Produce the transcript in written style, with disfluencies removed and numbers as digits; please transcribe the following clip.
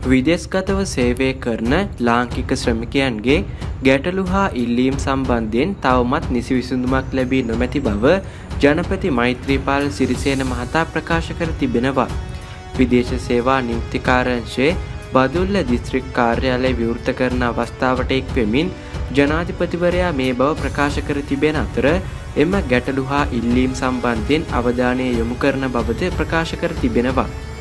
විදේශගතව සේවය කරන ලාංකික ශ්‍රමිකයන්ගේ ගැටලු හා ඉල්ලීම් සම්බන්ධයෙන් තවමත් නිසි විසඳුමක් ලැබී නොමැති බව ජනපති මෛත්‍රීපාල සිරිසේන මහතා ප්‍රකාශ කර තිබෙනවා. විදේශ සේවා නියුක්තිකාරංශයේ බදුල්ල දිස්ත්‍රික් කාර්යාලය විවෘත කරන අවස්ථාවට එක් වෙමින් ජනාධිපතිවරයා මේ බව ප්‍රකාශ කර තිබෙන අතර එම ගැටලු හා ඉල්ලීම් සම්බන්ධයෙන් අවධානය යොමු කරන බවද ප්‍රකාශ කර තිබෙනවා.